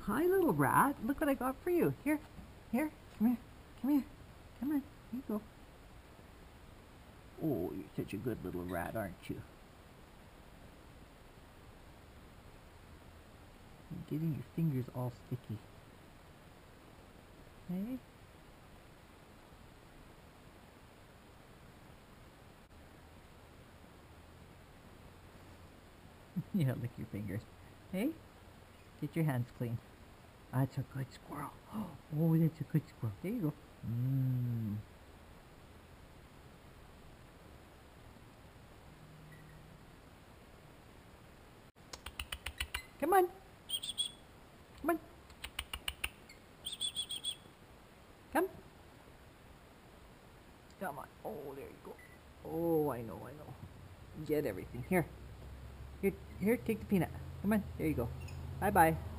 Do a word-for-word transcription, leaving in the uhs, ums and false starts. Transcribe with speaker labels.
Speaker 1: Hi, little rat. Look what I got for you. Here, here, come here, come here, come on. Here you go. Oh, you're such a good little rat, aren't you? You're getting your fingers all sticky. Hey? Yeah, lick your fingers. Hey? Get your hands clean. That's a good squirrel. Oh, that's a good squirrel. There you go. Mmm. Come on. Come on. Come. Come on. Oh, there you go. Oh, I know, I know. Get everything. Here. Here, here, take the peanut. Come on. There you go. Bye-bye.